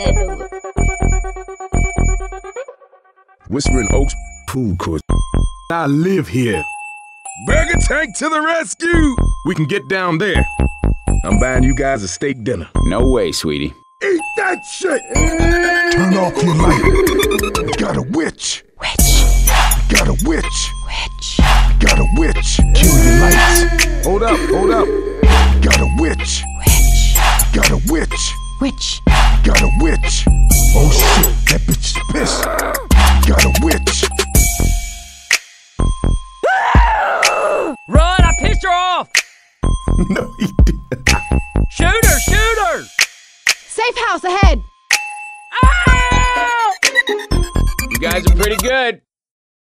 Whispering Oaks Pool Court. I live here. Burger Tank to the rescue! We can get down there. I'm buying you guys a steak dinner. No way, sweetie. Eat that shit! Turn off your light. We got a witch. Witch. We got a witch. Witch. We got a witch. Kill your lights. Hold up, hold up. We got a witch. Witch. We got a witch. Witch. We got a witch. Oh shit, that bitch is pissed. We got a witch. Run! I pissed her off! No, he didn't. Shoot her! Shoot her! Safe house ahead. Ow! You guys are pretty good.